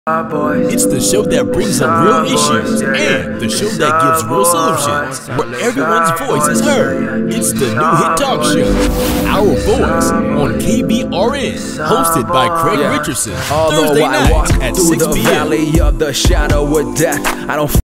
It's the show that brings up real issues and the show that gives real solutions, where everyone's voice is heard. It's the New Hit Talk Show, Our Voice, on KBRN, hosted by Craig Richardson, Thursday nights at 6 p.m.